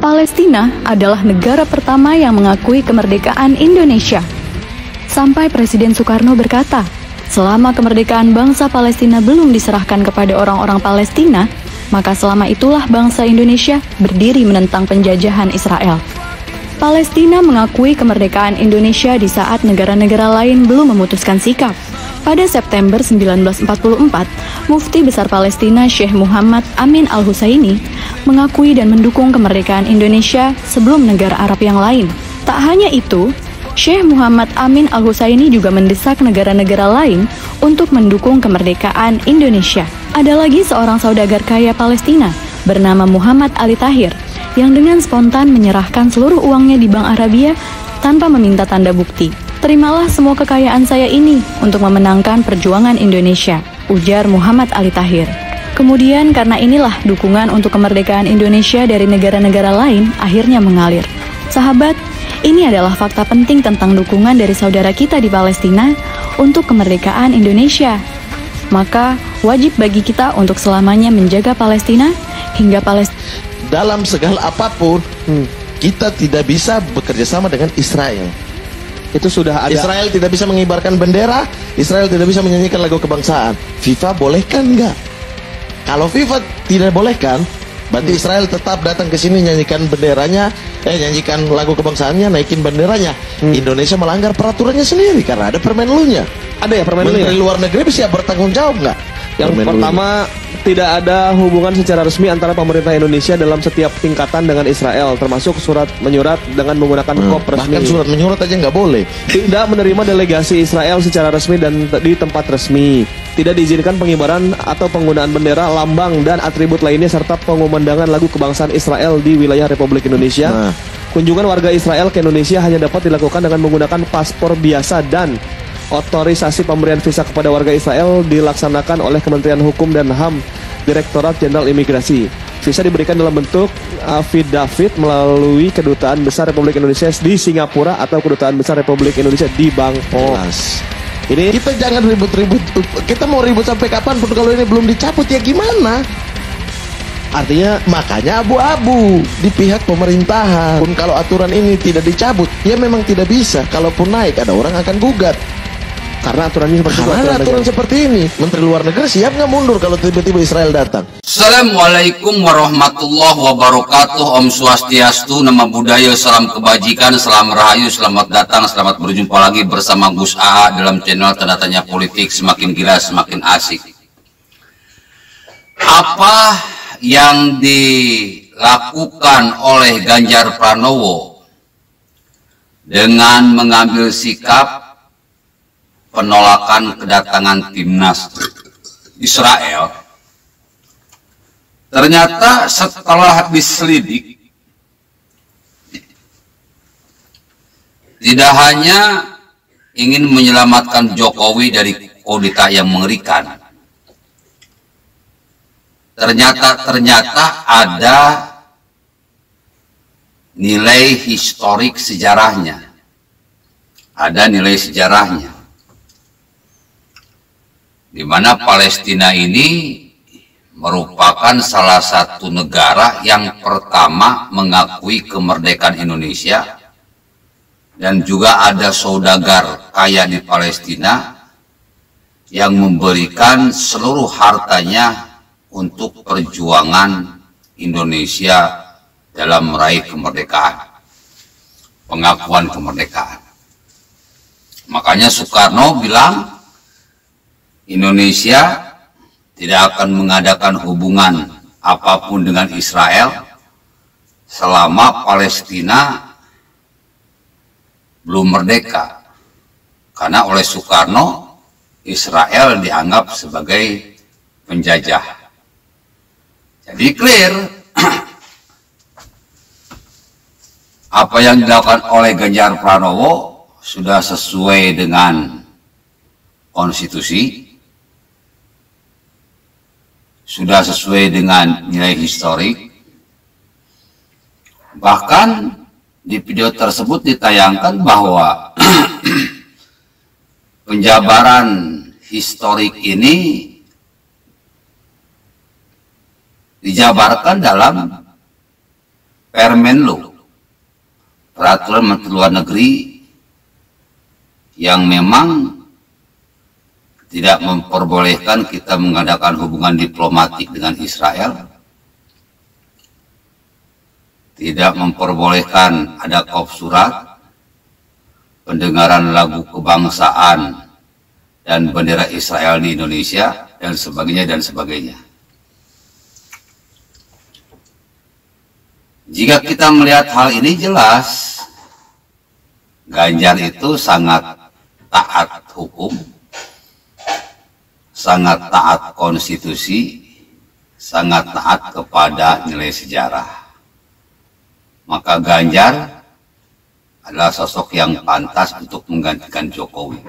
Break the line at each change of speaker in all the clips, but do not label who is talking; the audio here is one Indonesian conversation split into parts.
Palestina adalah negara pertama yang mengakui kemerdekaan Indonesia. Sampai Presiden Soekarno berkata, selama kemerdekaan bangsa Palestina belum diserahkan kepada orang-orang Palestina, maka selama itulah bangsa Indonesia berdiri menentang penjajahan Israel. Palestina mengakui kemerdekaan Indonesia di saat negara-negara lain belum memutuskan sikap. Pada September 1944, Mufti Besar Palestina Syekh Muhammad Amin Al-Husaini mengakui dan mendukung kemerdekaan Indonesia sebelum negara Arab yang lain. Tak hanya itu, Syekh Muhammad Amin Al-Husaini juga mendesak negara-negara lain untuk mendukung kemerdekaan Indonesia. Ada lagi seorang saudagar kaya Palestina bernama Muhammad Ali Tahir yang dengan spontan menyerahkan seluruh uangnya di Bank Arabia tanpa meminta tanda bukti. Terimalah semua kekayaan saya ini untuk memenangkan perjuangan Indonesia, ujar Muhammad Ali Tahir. Kemudian karena inilah dukungan untuk kemerdekaan Indonesia dari negara-negara lain akhirnya mengalir. Sahabat, ini adalah fakta penting tentang dukungan dari saudara kita di Palestina untuk kemerdekaan Indonesia. Maka wajib bagi kita untuk selamanya menjaga Palestina hingga Palestina.
Dalam segala apapun, kita tidak bisa bekerja sama dengan Israel.
Itu sudah ada.
Israel tidak bisa mengibarkan bendera, Israel tidak bisa menyanyikan lagu kebangsaan. FIFA bolehkan enggak? Kalau FIFA tidak bolehkan, berarti Israel tetap datang ke sini nyanyikan benderanya, nyanyikan lagu kebangsaannya, naikin benderanya. Indonesia melanggar peraturannya sendiri karena ada permen lunya.
Ada ya permen lu ya?
Menteri luar negeri siap bertanggung jawab nggak?
Yang pertama, tidak ada hubungan secara resmi antara pemerintah Indonesia dalam setiap tingkatan dengan Israel, termasuk surat menyurat dengan menggunakan kop resmi.
Bahkan surat menyurat aja nggak boleh.
Tidak menerima delegasi Israel secara resmi dan di tempat resmi. Tidak diizinkan pengibaran atau penggunaan bendera, lambang, dan atribut lainnya serta pengumandangan lagu kebangsaan Israel di wilayah Republik Indonesia. Kunjungan warga Israel ke Indonesia hanya dapat dilakukan dengan menggunakan paspor biasa dan otorisasi pemberian visa kepada warga Israel dilaksanakan oleh Kementerian Hukum dan HAM, Direktorat Jenderal Imigrasi. Visa diberikan dalam bentuk affidavit melalui Kedutaan Besar Republik Indonesia di Singapura atau Kedutaan Besar Republik Indonesia di Bangkok.
Ini kita jangan ribut-ribut. Kita mau ribut sampai kapan pun kalau ini belum dicabut ya gimana? Artinya makanya abu-abu di pihak pemerintahan. Pun kalau aturan ini tidak dicabut, ya memang tidak bisa. Kalaupun naik ada orang akan gugat.
Karena aturannya seperti itu.
Karena aturan seperti ini, Menteri Luar Negeri siap nggak mundur kalau tiba-tiba Israel datang?
Assalamualaikum warahmatullahi wabarakatuh. Om Swastiastu, nama budaya, salam kebajikan, salam rahayu, selamat datang, selamat berjumpa lagi bersama Gus AA dalam channel Tanda Tanya Politik, semakin gila semakin asik. Apa yang dilakukan oleh Ganjar Pranowo dengan mengambil sikap penolakan kedatangan timnas Israel, ternyata setelah diselidik tidak hanya ingin menyelamatkan Jokowi dari kudeta yang mengerikan, ternyata ada nilai historik sejarahnya, di mana Palestina ini merupakan salah satu negara yang pertama mengakui kemerdekaan Indonesia, dan juga ada saudagar kaya di Palestina yang memberikan seluruh hartanya untuk perjuangan Indonesia dalam meraih kemerdekaan, pengakuan kemerdekaan. Makanya Soekarno bilang Indonesia tidak akan mengadakan hubungan apapun dengan Israel selama Palestina belum merdeka, karena oleh Soekarno Israel dianggap sebagai penjajah. Jadi clear apa yang dilakukan oleh Ganjar Pranowo sudah sesuai dengan konstitusi, sudah sesuai dengan nilai historik. Bahkan di video tersebut ditayangkan bahwa penjabaran historik ini dijabarkan dalam Permenlu, peraturan Menteri Luar Negeri yang memang tidak memperbolehkan kita mengadakan hubungan diplomatik dengan Israel, tidak memperbolehkan ada kop surat, pendengaran lagu kebangsaan dan bendera Israel di Indonesia, dan sebagainya dan sebagainya. Jika kita melihat hal ini, jelas Ganjar itu sangat taat hukum, sangat taat konstitusi, sangat taat kepada nilai sejarah. Maka Ganjar adalah sosok yang pantas untuk menggantikan Jokowi.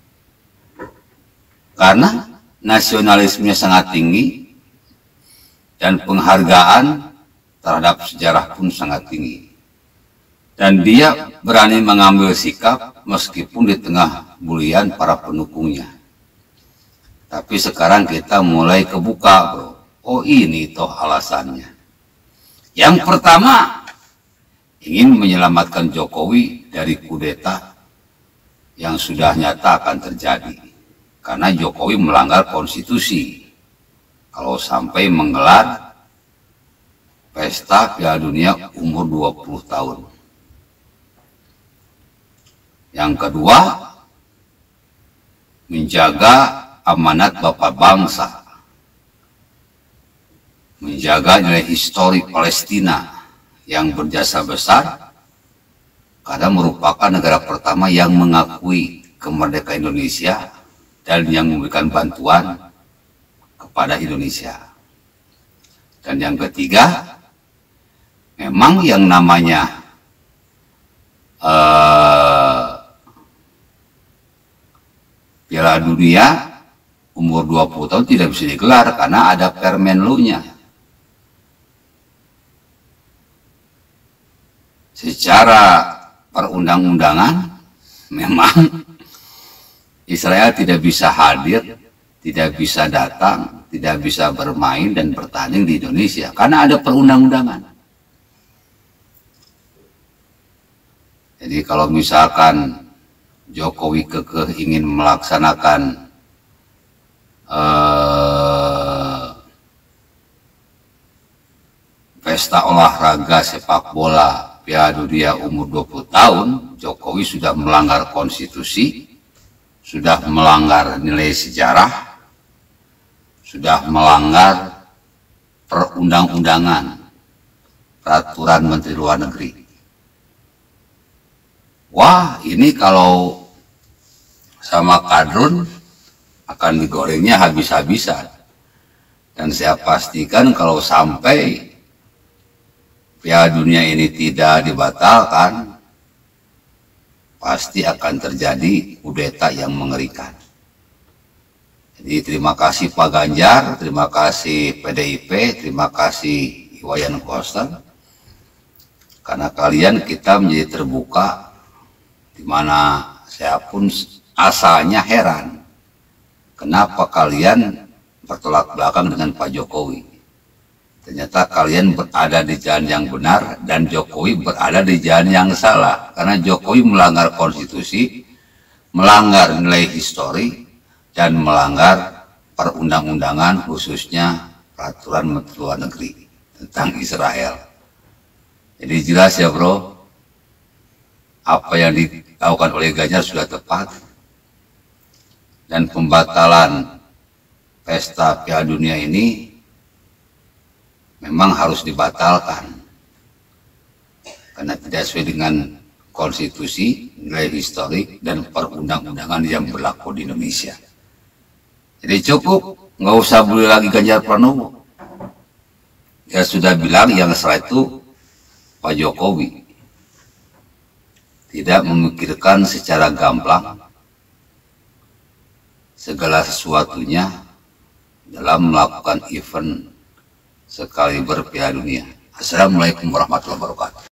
Karena nasionalismenya sangat tinggi dan penghargaan terhadap sejarah pun sangat tinggi. Dan dia berani mengambil sikap meskipun di tengah bulian para pendukungnya. Tapi sekarang kita mulai kebuka, bro. Oh, ini toh alasannya. Yang pertama, ingin menyelamatkan Jokowi dari kudeta yang sudah nyata akan terjadi. Karena Jokowi melanggar konstitusi. Kalau sampai menggelar pesta Piala Dunia umur 20 tahun. Yang kedua, menjaga amanat Bapak bangsa, menjaga nilai histori Palestina yang berjasa besar karena merupakan negara pertama yang mengakui kemerdekaan Indonesia dan yang memberikan bantuan kepada Indonesia. Dan yang ketiga, memang yang namanya Piala Dunia umur 20 tahun tidak bisa digelar karena ada Permenlu-nya. Secara perundang-undangan memang Israel tidak bisa hadir, tidak bisa datang, tidak bisa bermain dan bertanding di Indonesia karena ada perundang-undangan. Jadi kalau misalkan Jokowi kekeh ingin melaksanakan pesta olahraga sepak bola Piala Dunia umur 20 tahun, Jokowi sudah melanggar konstitusi, sudah melanggar nilai sejarah, sudah melanggar perundang-undangan, peraturan Menteri Luar Negeri. Wah, ini kalau sama kadrun akan digorengnya habis-habisan. Dan saya pastikan kalau sampai Piala Dunia ini tidak dibatalkan, pasti akan terjadi kudeta yang mengerikan. Jadi terima kasih Pak Ganjar, terima kasih PDIP, terima kasih Iwayan Koster, karena kalian kita menjadi terbuka, di mana saya pun asalnya heran kenapa kalian bertolak belakang dengan Pak Jokowi. Ternyata kalian berada di jalan yang benar dan Jokowi berada di jalan yang salah. Karena Jokowi melanggar konstitusi, melanggar nilai histori, dan melanggar perundang-undangan khususnya peraturan Menteri Luar Negeri tentang Israel. Jadi jelas ya bro, apa yang dilakukan oleh Ganjar sudah tepat. Dan pembatalan pesta Piala Dunia ini memang harus dibatalkan karena tidak sesuai dengan konstitusi, nilai historik, dan perundang-undangan yang berlaku di Indonesia. Jadi cukup, nggak usah bully lagi Ganjar Pranowo. Dia sudah bilang yang salah itu Pak Jokowi. Tidak memikirkan secara gamblang segala sesuatunya dalam melakukan event sekaliber Piala Dunia. Assalamualaikum warahmatullahi wabarakatuh.